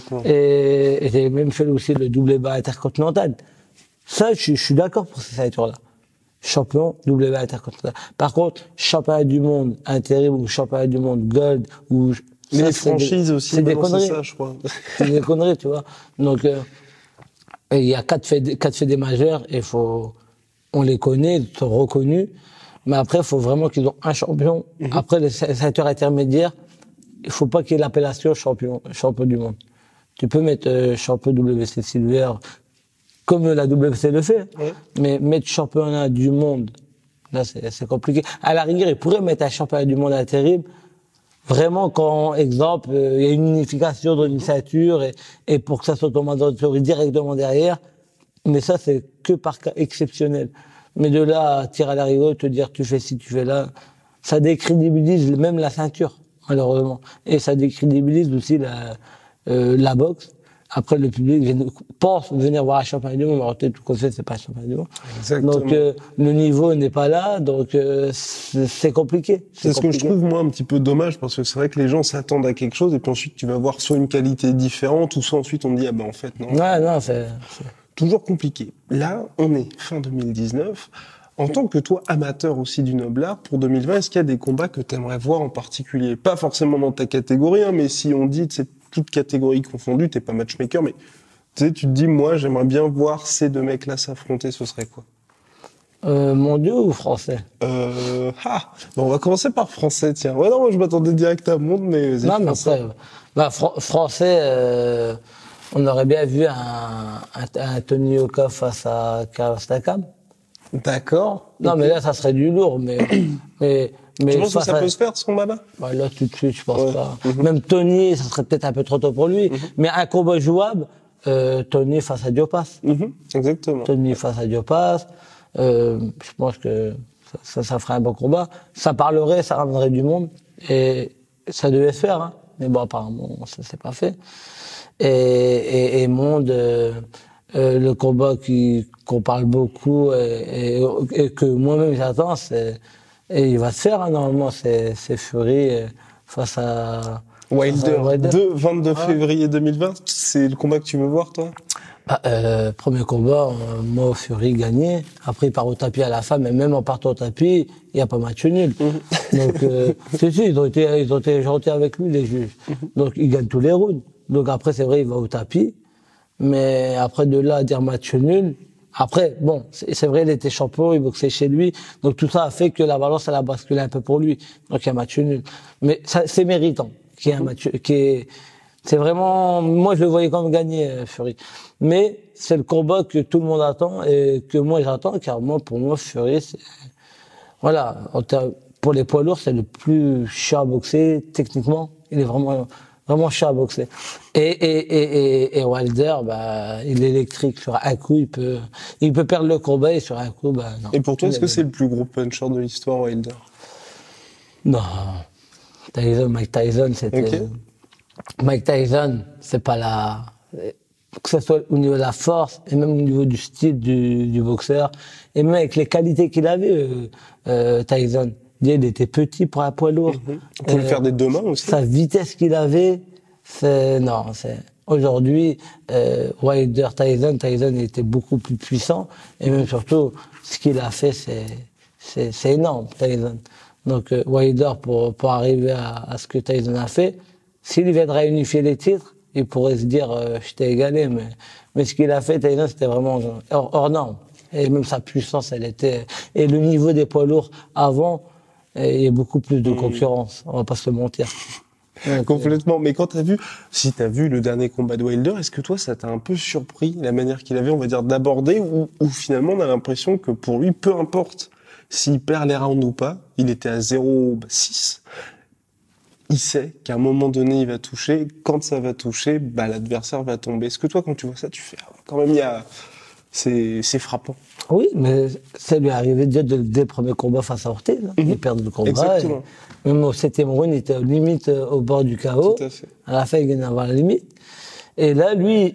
Speaker 2: Et j'ai même fait aussi le WBA intercontinental. Ça, je suis d'accord pour ces ceintures-là. Champion, WBA intercontinental. Par contre, championnat du monde intérim ou championnat du monde gold ou
Speaker 1: les franchises aussi,
Speaker 2: c'est des conneries.
Speaker 1: Ça, je crois.
Speaker 2: C'est des conneries, tu vois. Donc, il y a quatre fédés majeurs et on les connaît, ils sont reconnus. Mais après, il faut vraiment qu'ils ont un champion. Après, les ceintures intermédiaires, il faut pas qu'il y ait l'appellation champion du monde. Tu peux mettre champion WC Silver, comme la WC le fait, mais mettre championnat du monde, là c'est compliqué. À la rigueur, il pourrait mettre un championnat du monde intérim, vraiment quand, exemple, il y a une unification dans une ceinture et pour que ça soit au mandatory directement derrière. Mais ça, c'est que par cas exceptionnel. Mais de là à tirer à la rigole, te dire tu fais ci, tu fais là, ça décrédibilise même la ceinture, malheureusement. Et ça décrédibilise aussi la boxe. Après, le public pense venir voir un championnat du monde, mais en fait, tout fait, c'est pas un championnat du monde.
Speaker 1: Exactement.
Speaker 2: Donc, le niveau n'est pas là, donc c'est compliqué.
Speaker 1: C'est ce que je trouve, moi, un petit peu dommage, parce que c'est vrai que les gens s'attendent à quelque chose, et puis ensuite, tu vas voir soit une qualité différente, ou soit ensuite, on te dit, ah ben, en fait, non.
Speaker 2: Ouais, non, c'est
Speaker 1: toujours compliqué. Là, on est fin 2019. En tant que toi, amateur aussi du noble art, pour 2020, est-ce qu'il y a des combats que tu aimerais voir en particulier? Pas forcément dans ta catégorie, hein, mais si on dit, c'est toute catégorie confondue, t'es pas matchmaker, mais tu te dis, moi, j'aimerais bien voir ces deux mecs-là s'affronter, ce serait quoi?
Speaker 2: Mondiaux ou français?
Speaker 1: Bon, on va commencer par français, tiens. Ouais, non, moi, je m'attendais direct à monde, mais...
Speaker 2: Non, mais après, français, on aurait bien vu un Tony Oka face à Carlos Takam.
Speaker 1: D'accord.
Speaker 2: Non, mais là, ça serait du lourd, mais
Speaker 1: tu penses que ça peut se faire, ce combat-là?
Speaker 2: Bah, là, tout de suite, je pense pas. Même Tony, ça serait peut-être un peu trop tôt pour lui. Mais un combat jouable, Tony face à Diopas.
Speaker 1: Exactement.
Speaker 2: Tony face à Diopas. Je pense que ça ferait un bon combat. Ça parlerait, ça ramènerait du monde. Et ça devait se faire, hein. Mais bon, apparemment, ça s'est pas fait. Et monde, le combat qu'on parle beaucoup et que moi-même j'attends, et il va se faire, hein, normalement, c'est Fury face à
Speaker 1: Wilder. 22 février 2020, c'est le combat que tu veux voir, toi?
Speaker 2: Premier combat, moi, Fury gagné. Après, il part au tapis à la fin, mais même en partant au tapis, il n'y a pas match nul. Donc, ils ont été gentils avec lui, les juges. Donc, il gagne tous les rounds. Donc, après, c'est vrai, il va au tapis. Mais après, de là à dire match nul, après, bon, c'est vrai, il était champion, il boxait chez lui. Donc, tout ça a fait que la balance, elle a basculé un peu pour lui. Donc, il y a un match nul. Mais c'est méritant qu'il y ait un match, c'est vraiment, moi, je le voyais comme gagner, Fury. Mais c'est le combat que tout le monde attend et que moi, j'attends, car moi, pour moi, Fury, c'est, voilà, pour les poids lourds, c'est le plus cher à boxer, techniquement. Il est vraiment cher à boxer. Et Wilder, bah, il est électrique. Sur un coup, il peut perdre le combat et sur un coup, bah, non.
Speaker 1: Et pour toi, est-ce que c'est le plus gros puncher de l'histoire, Wilder?
Speaker 2: Non. Mike Tyson, c'était,
Speaker 1: okay.
Speaker 2: Mike Tyson, c'est pas que ce soit au niveau de la force et même au niveau du style du boxeur et même avec les qualités qu'il avait, Tyson. Il était petit pour un poids lourd.
Speaker 1: On pouvait le faire des deux mains aussi.
Speaker 2: Sa vitesse qu'il avait, aujourd'hui, Wilder, Tyson était beaucoup plus puissant et même surtout, ce qu'il a fait, c'est énorme, Tyson. Donc, Wilder, pour arriver à ce que Tyson a fait, s'il viendrait unifier les titres, il pourrait se dire, je t'ai égalé, mais ce qu'il a fait, Tyson, c'était vraiment hors norme. Et même sa puissance, et le niveau des poids lourds avant, il y a beaucoup plus de concurrence, on va pas se mentir.
Speaker 1: Donc, complètement. Mais quand si t'as vu le dernier combat de Wilder, est-ce que toi, ça t'a un peu surpris, la manière qu'il avait, on va dire, d'aborder, ou finalement, on a l'impression que pour lui, peu importe s'il perd les rounds ou pas, il était à 0,6. Il sait qu'à un moment donné, il va toucher. Quand ça va toucher, bah, l'adversaire va tomber. Est-ce que toi, quand tu vois ça, tu fais, quand même, c'est frappant.
Speaker 2: Oui, mais ça lui est arrivé dès le premier combat face à Ortiz. Il perd le combat.
Speaker 1: Exactement.
Speaker 2: Même au 7e round, il était limite au bord du chaos.
Speaker 1: Tout à fait.
Speaker 2: À la fin, il gagne avant la limite. Et là, lui,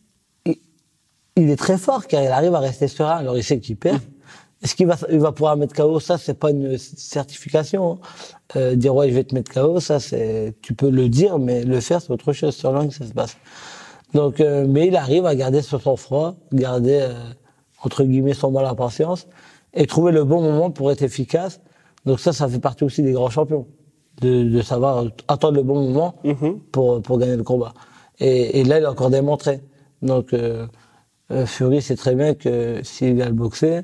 Speaker 2: il est très fort car il arrive à rester serein. Alors, il sait qu'il perd. Est-ce qu'il va pouvoir mettre KO? Ça, c'est pas une certification. Dire, ouais, je vais te mettre KO, ça, tu peux le dire, mais le faire, c'est autre chose. Sur langue, ça se passe. Donc, mais il arrive à garder son sang-froid, garder, entre guillemets, son mal à patience, et trouver le bon moment pour être efficace. Donc ça fait partie aussi des grands champions. De savoir attendre le bon moment pour gagner le combat. Et là, il a encore démontré. Donc, Fury sait très bien que s'il vient le boxer,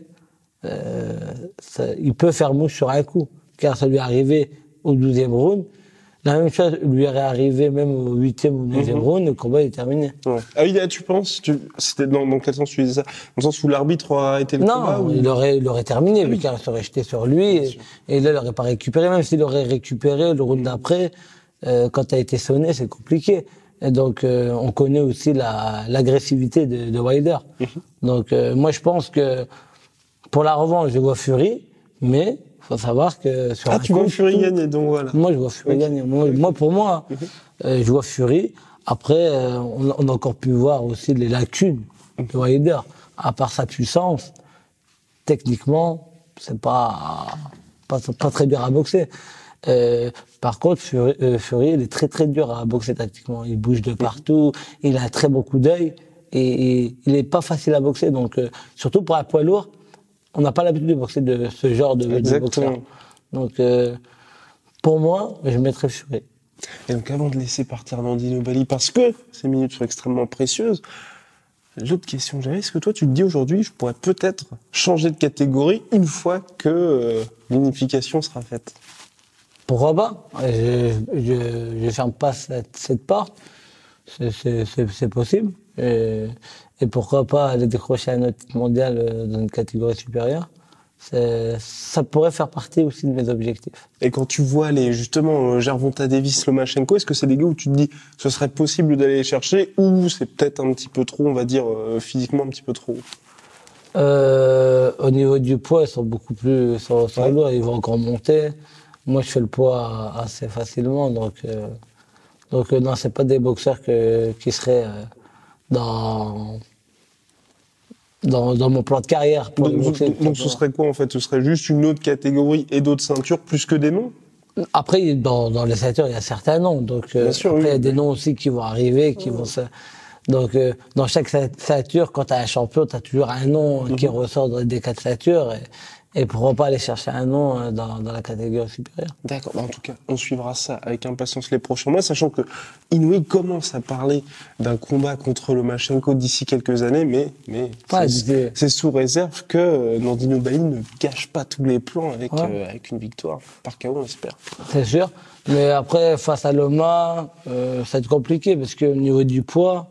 Speaker 2: il peut faire mouche sur un coup, car ça lui est arrivé au 12e round. la même chose lui est arrivé même au 8e ou 9e round, le combat est terminé.
Speaker 1: Ouais. Ah oui, là, tu penses, c'était dans quel sens tu disais ça? Dans le sens où l'arbitre aurait arrêté le combat?
Speaker 2: Non, il aurait terminé, lui, car il serait jeté sur lui, et là, il n'aurait pas récupéré, même s'il aurait récupéré le round d'après, quand tu as été sonné, c'est compliqué. Et donc, on connaît aussi l'agressivité de Wilder. Donc, moi, je pense que pour la revanche, je vois Fury, mais faut savoir que sur
Speaker 1: tu vois Fury gagner, donc voilà.
Speaker 2: Moi, je vois Fury gagner. Moi, pour moi, je vois Fury. Après, on a encore pu voir aussi les lacunes de Wilder. À part sa puissance, techniquement, c'est pas très dur à boxer. Par contre, Fury, il est très très dur à boxer tactiquement. Il bouge de partout, il a un très bon coup d'œil et il est pas facile à boxer. Donc, surtout pour un poids lourd, on n'a pas l'habitude de boxer de ce genre de boxeur. Donc, pour moi, je mettrais Fury.
Speaker 1: Et donc, avant de laisser partir Nandi Nobali, parce que ces minutes sont extrêmement précieuses, l'autre question que j'avais, est-ce que toi, tu te dis aujourd'hui, je pourrais peut-être changer de catégorie une fois que l'unification sera faite?
Speaker 2: Pourquoi pas? Je ferme pas cette porte. C'est possible. Et pourquoi pas aller décrocher un autre titre mondial dans une catégorie supérieure? Ça pourrait faire partie aussi de mes objectifs.
Speaker 1: Et quand tu vois justement Gervonta Davis, Lomachenko, est-ce que c'est des gars où tu te dis ce serait possible d'aller les chercher ou c'est peut-être un petit peu trop, on va dire, physiquement un petit peu trop?
Speaker 2: Au niveau du poids, ils sont beaucoup plus lourds, ils vont encore monter. Moi, je fais le poids assez facilement, donc non, c'est pas des boxeurs qui seraient dans mon plan de carrière.
Speaker 1: Donc ce serait quoi en fait? Ce serait juste une autre catégorie et d'autres ceintures plus que des noms?
Speaker 2: Après, dans les ceintures, il y a certains noms. Donc après, il y a des noms aussi qui vont arriver, qui vont se... Donc dans chaque ceinture, quand tu as un champion, tu as toujours un nom qui ressort des 4 ceintures. Et pourquoi pas aller chercher un nom dans la catégorie supérieure.
Speaker 1: D'accord. En tout cas, on suivra ça avec impatience les prochains mois, sachant que Inoue commence à parler d'un combat contre Lomachenko d'ici quelques années, mais c'est sous réserve que Nandi Nobali ne gâche pas tous les plans avec une victoire. Par KO, on espère.
Speaker 2: C'est sûr. Mais après, face à Loma, ça va être compliqué parce que au niveau du poids,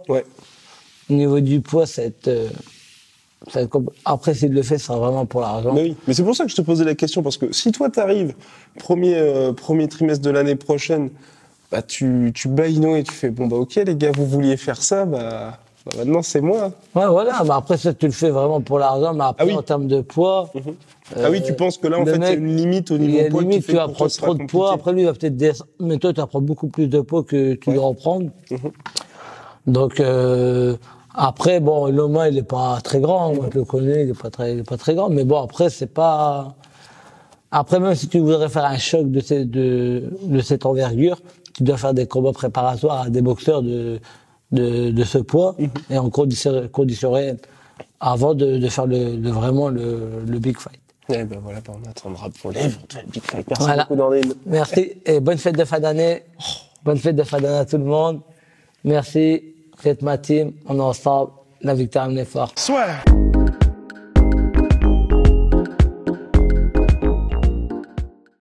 Speaker 2: après, s'il le fait, ce sera vraiment pour l'argent.
Speaker 1: Mais oui, mais c'est pour ça que je te posais la question, parce que si toi t'arrives premier trimestre de l'année prochaine, bah tu bats Inoue et tu fais bon bah ok les gars, vous vouliez faire ça, bah maintenant c'est moi.
Speaker 2: Ouais, voilà. Mais après ça, tu le fais vraiment pour l'argent, mais après en termes de poids.
Speaker 1: Ah oui, tu penses que là en fait il y a une limite au niveau poids.
Speaker 2: Tu vas prendre trop de poids. Après lui il va peut-être descendre, mais toi tu vas prendre beaucoup plus de poids que tu dois en prendre. Donc après, bon, Loma, il est pas très grand, moi je le connais, il est pas très grand, mais bon, après, c'est pas... Après, même si tu voudrais faire un choc de cette envergure, tu dois faire des combats préparatoires à des boxeurs de ce poids, et en conditions réelles, avant de faire vraiment le big fight.
Speaker 1: Et ben voilà, on attendra pour les big fight. Merci beaucoup, Nordine.
Speaker 2: Merci, et bonne fête de fin d'année. Bonne fête de fin d'année à tout le monde. Merci. Faites ma team, on est ensemble, la victoire est forte.
Speaker 1: Soit.